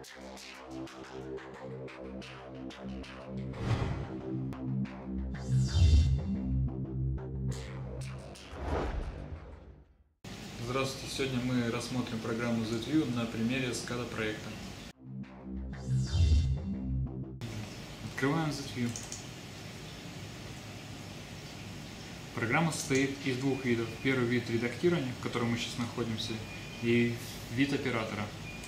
Здравствуйте! Сегодня мы рассмотрим программу ZView на примере SCADA проекта. Открываем ZView. Программа состоит из двух видов. Первый вид редактирования, в котором мы сейчас находимся, и вид оператора.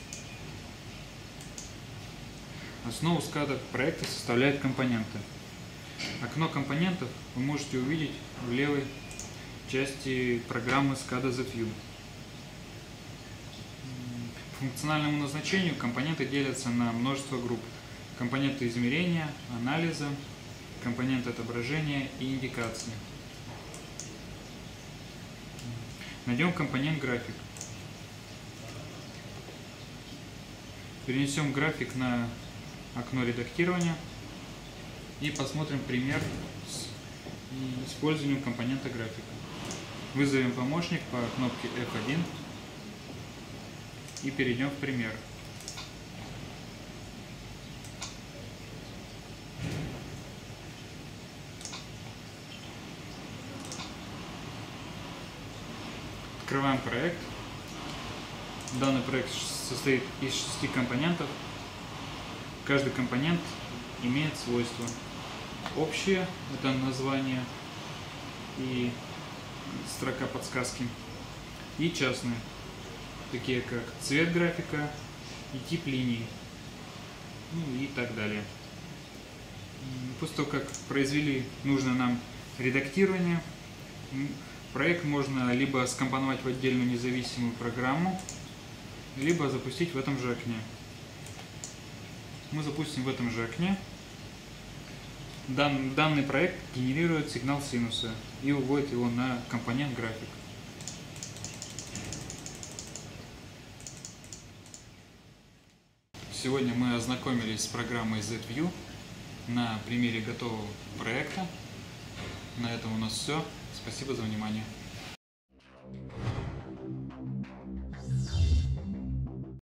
Основу SCADA проекта составляют компоненты. Окно компонентов вы можете увидеть в левой части программы SCADA ZView. По функциональному назначению компоненты делятся на множество групп. Компоненты измерения, анализа, компоненты отображения и индикации. Найдем компонент график. Перенесем график на окно редактирования и посмотрим пример с использованием компонента графика. Вызовем помощник по кнопке F1 и перейдем в пример. Открываем проект. Данный проект состоит из 6 компонентов. Каждый компонент имеет свойства. Общее – это название и строка подсказки. И частные, такие как цвет графика и тип линий, ну и так далее. После того, как произвели нужное нам редактирование, проект можно либо скомпоновать в отдельную независимую программу, либо запустить в этом же окне. Мы запустим в этом же окне. Данный проект генерирует сигнал синуса и выводит его на компонент график. Сегодня мы ознакомились с программой ZView на примере готового проекта. На этом у нас все. Спасибо за внимание.